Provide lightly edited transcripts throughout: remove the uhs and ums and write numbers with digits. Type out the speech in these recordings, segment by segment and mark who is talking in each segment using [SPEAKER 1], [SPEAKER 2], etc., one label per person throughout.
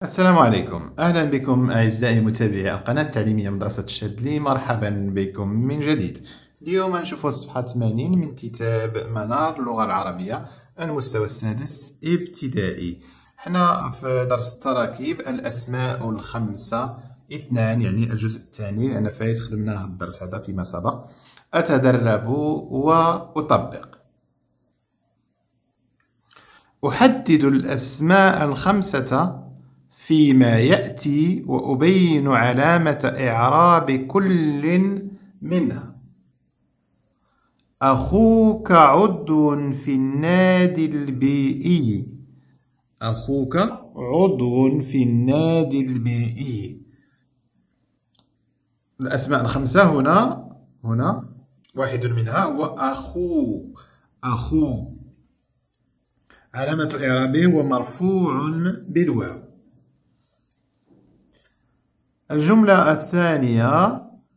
[SPEAKER 1] السلام عليكم، أهلا بكم أعزائي متابعي القناة التعليمية مدرسة الشاذلي. مرحبا بكم من جديد. اليوم نشوف الصفحة 80 من كتاب منار اللغة العربية المستوى السادس ابتدائي. حنا في درس التراكيب الأسماء الخمسة اثنان، يعني الجزء الثاني، لأن فايت خدمناه الدرس هذا فيما سبق. أتدرب وأطبق. أحدد الأسماء الخمسة فيما يأتي وأبين علامة إعراب كل منها. أخوك عضو في النادي البيئي. أخوك عضو في النادي البيئي. الأسماء الخمسة هنا واحد منها هو أخو. علامة إعرابه هو مرفوع بالواو. الجملة الثانية: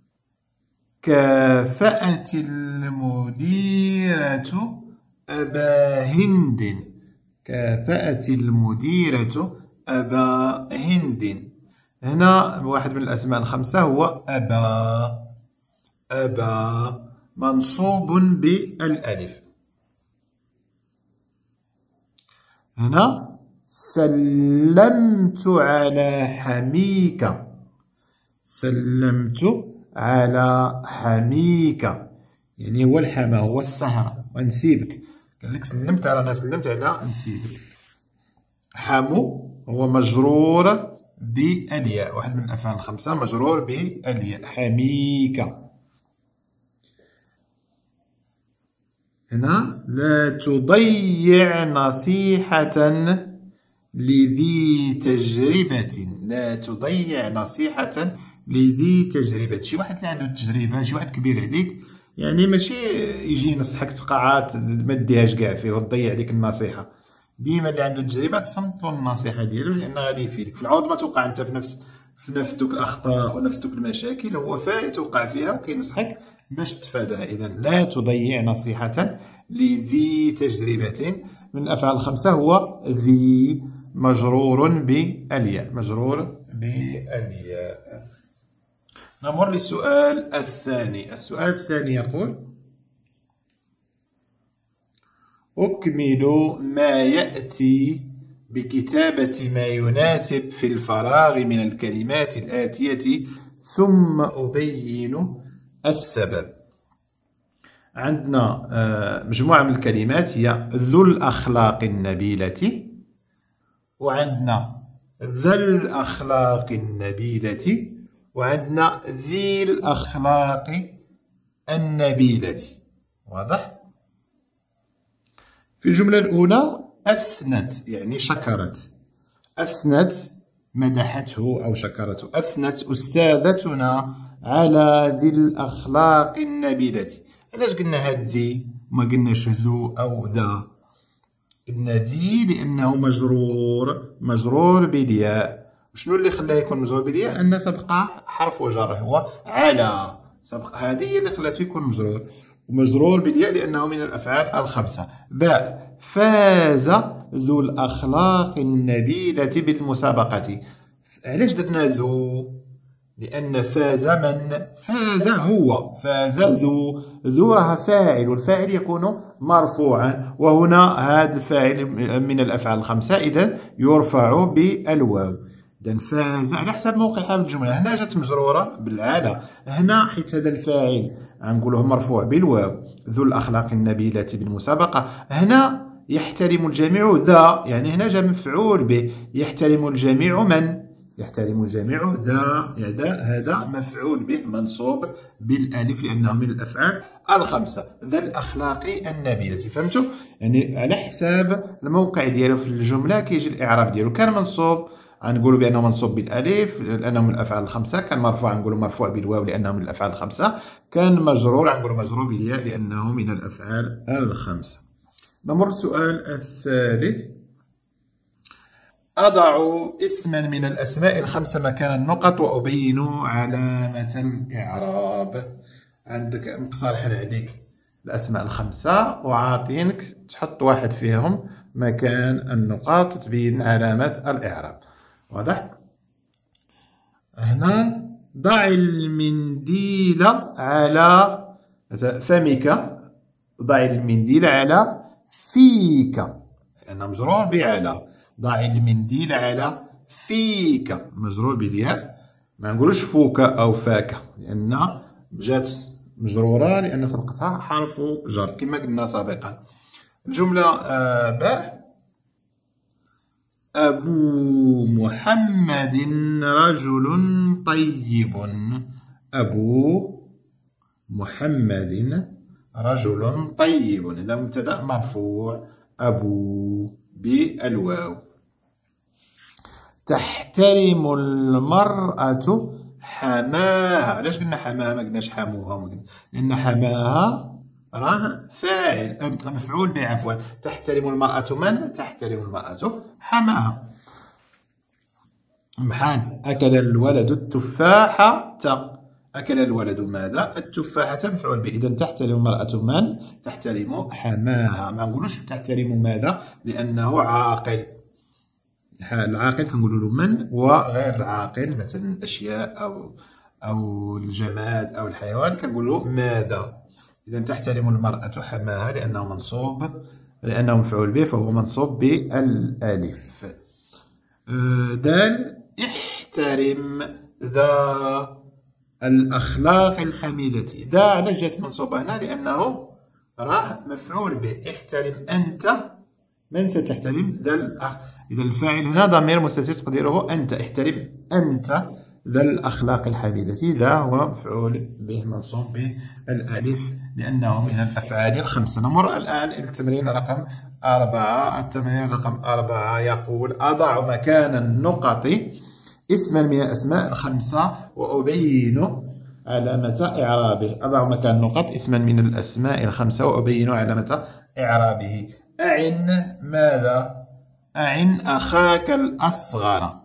[SPEAKER 1] كافأت المديرة أبا هند. كافأت المديرة أبا هند. هنا واحد من الأسماء الخمسة هو أبا منصوب بالألف. هنا سلمت على حميك. سلمت على حميك يعني هو الحما، هو السهرة ونسيبك. قال لك سلمت على نسيبك. حمو هو مجرور بالياء، واحد من الأفعال الخمسة مجرور بالياء. حميك. هنا لا تضيع نصيحة لذي تجربة. لا تضيع نصيحة لذي تجربة. شي واحد اللي عنده تجربة، شي واحد كبير عليك، يعني ماشي يجي ينصحك تبقى ما ديهاش كاع فيه وتضيع ديك النصيحة. ديما اللي عنده تجربة تصنتلو النصيحة ديالو، لأن غادي يفيدك. في العوض ما توقع أنت في نفس دوك الأخطاء ونفس دوك المشاكل، هو فايت وقع فيها وكينصحك باش تفاداها. إذا لا تضيع نصيحة لذي تجربة. من الأفعال الخمسة هو ذي مجرور بالياء. مجرور بالياء. نمر للسؤال الثاني. السؤال الثاني يقول: أكمل ما يأتي بكتابة ما يناسب في الفراغ من الكلمات الآتية ثم أبين السبب. عندنا مجموعة من الكلمات هي ذو الأخلاق النبيلة، وعندنا ذا الأخلاق النبيلة، وعندنا ذي الأخلاق النبيلة. واضح؟ في الجملة الأولى أثنت يعني شكرت. أثنت مدحته أو شكرته. أثنت أستاذتنا على ذي الأخلاق النبيلة. علاش قلنا هاد ذي وما قلناش ذو أو ذا؟ قلنا ذي لأنه مجرور بالياء. وشنو اللي خلاه يكون مجرور بالياء؟ أن سبق حرف وجر هو على. سبق هذه هي اللي خلاته يكون مجرور بالياء لأنه من الأفعال الخمسة. باء: فاز ذو الأخلاق النبيلة بالمسابقة. علاش درنا ذو؟ لأن فاز هو. فاز ذو راه فاعل، والفاعل يكون مرفوعا، وهنا هذا الفاعل من الأفعال الخمسة، إذا يرفع بالواو. إذا فاز على حسب موقع حال الجملة. هنا جات مجرورة بالعلى، هنا حيت هذا الفاعل غنقولوه مرفوع بالواو. ذو الأخلاق النبيلة بالمسابقة. هنا يحترم الجميع ذا، يعني هنا جا مفعول به. يحترم الجميع من؟ يحترم الجميع ذا. هذا مفعول به منصوب بالالف لأنه من الأفعال الخمسة. ذا الأخلاق النبيلة. فهمتوا؟ يعني على حساب الموقع ديالو في الجملة كيجي الإعراب ديالو. كان منصوب غنقولوا بأنه منصوب بالألف لأنه من الأفعال الخمسة. كان مرفوع غنقولوا مرفوع بالواو لأنه من الأفعال الخمسة. كان مجرور غنقولوا مجرور بالياء لأنه من الأفعال الخمسة. نمر السؤال الثالث: أضع اسما من الأسماء الخمسة مكان النقط وأبين علامة الإعراب. عندك نقترح عليك الأسماء الخمسة وعاطينك تحط واحد فيهم مكان النقاط وتبين علامة الإعراب. واضح؟ هنا ضع المنديل على فمك، ضع المنديل على فيك، لأنه مجرور بعلى. ضع المنديل على فيك مجرور بالياء، ما نقولوش فوك أو فاك، لأن جات مجرورة لأن سبقتها حرف جر كما قلنا سابقا. الجملة باء: أبو محمد رجل طيب. أبو محمد رجل طيب، إذا مبتدأ مرفوع أبو بالواو. تحترم المرأة حماها. علاش قلنا حماها ما قلناش حموها؟ لأن حماها راه فاعل مفعول به عفوا. تحترم المرأة من؟ تحترم المرأة حماها. بحال أكل الولد التفاحة. أكل الولد ماذا؟ التفاحة مفعول به. إذا تحترم المرأة من؟ تحترم حماها. ما نقولوش تحترم ماذا؟ لأنه عاقل. العاقل كنقولوا له من، وغير العاقل مثلا الأشياء أو الجماد أو الحيوان كنقول له ماذا. إذا تحترم المرأة حماها لأنه منصوب، لأنه مفعول به فهو منصوب بالألف. دال: احترم ذا الأخلاق الحميدة. ذا علاش جات منصوبة هنا؟ لأنه راه مفعول به. احترم أنت من ستحترم؟ ذا إذا الفاعل هنا ضمير مستتر تقديره أنت. احترم أنت ذا الأخلاق الحميدة. ذا هو مفعول به منصوب بالألف لأنه من الأفعال الخمسة. نمر الآن إلى التمرين رقم 4. التمرين رقم 4 يقول: أضع مكان النقط اسما من الأسماء الخمسة وأبين علامة إعرابه. أضع مكان النقط اسما من الأسماء الخمسة وأبين علامة إعرابه. أعن ماذا؟ أعن أخاك الأصغر.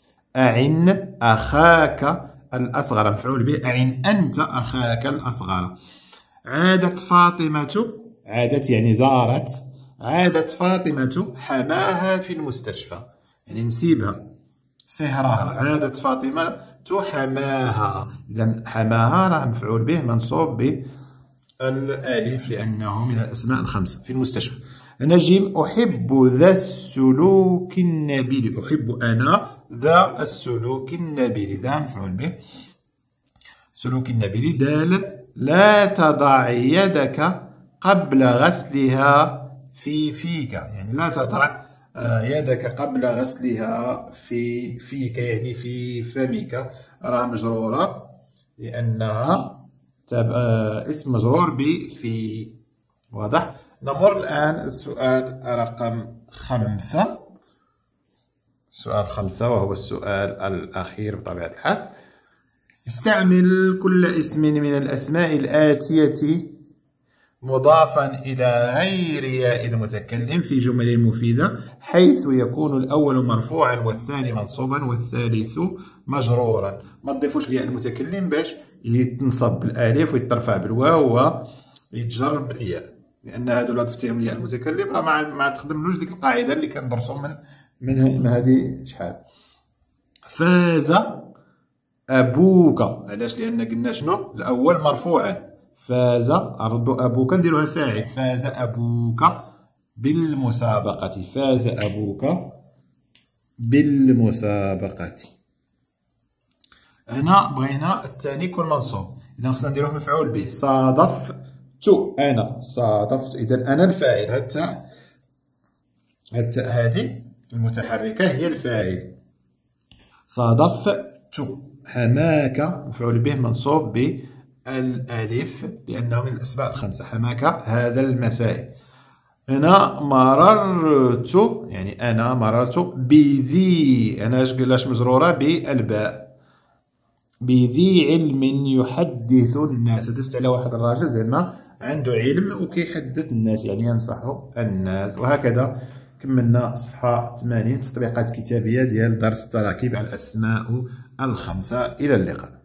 [SPEAKER 1] أعن أخاك الأصغر مفعول به. أعن أنت أخاك الأصغر. عادت فاطمة. عادت يعني زارت. عادت فاطمة حماها في المستشفى، يعني نسيبها سهرها. عادت فاطمة حماها. إذا حماها راه مفعول به منصوب بالألف لأنه من الأسماء الخمسة في المستشفى. نجم: أحب ذا السلوك النبيل. أحب أنا ذا السلوك النبيل. ذا مفعول به سلوك النبيل. دال: لا تضع يدك قبل غسلها في فيك، يعني لا تضع يدك قبل غسلها في فيك، يعني في فمك. راه مجرورة لأنها اسم مجرور بفي. واضح؟ نمر الآن السؤال رقم 5. سؤال 5 وهو السؤال الأخير بطبيعة الحال. استعمل كل اسم من الأسماء الآتية مضافا إلى غير ياء المتكلم في جمل مفيدة، حيث يكون الأول مرفوعا والثاني منصوبا والثالث مجرورا. ما تضيفوش لياء المتكلم باش يتنصب بالألف ويترفع بالواو ويتجر بالياء، لأن هادو لا ضفتيهم لياء المتكلم راه ما تخدملوش ديك القاعدة اللي كندرسو من هذه شحال. فاز أبوك. علاش؟ لأن قلنا شنو؟ الأول مرفوعا. فاز أرد أبوك نديروها فاعل. فاز أبوك بالمسابقة. فاز أبوك بالمسابقة. هنا بغينا الثاني يكون منصوب، إذا خصنا نديروه مفعول به. صادفت أنا. صادفت، إذا أنا الفاعل. التاء هذه المتحركة هي الفاعل. صادفت. حماك مفعول به منصوب بالألف لأنه من الأسماء الخمسة. حماك هذا المساء. هنا مررت، يعني أنا مررت بذي. أنا لاش مجرورة بالباء. بذي علم يحدث الناس. دزت على واحد الراجل زعما عنده علم وكيحدث الناس، يعني ينصح الناس. وهكذا كملنا صفحة 80 تطبيقات كتابية ديال درس التراكيب على الأسماء الخمسة. إلى اللقاء.